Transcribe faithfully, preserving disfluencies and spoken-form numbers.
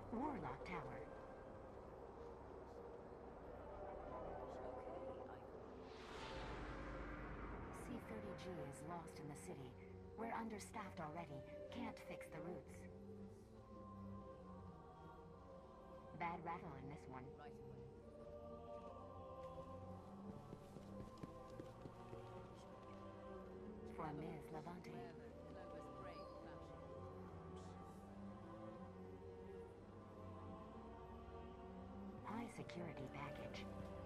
Warlock Tower. C thirty G is lost in the city. We're understaffed already. Can't fix the routes. Bad rattle in this one. Right away. For Miz Levante. High security package.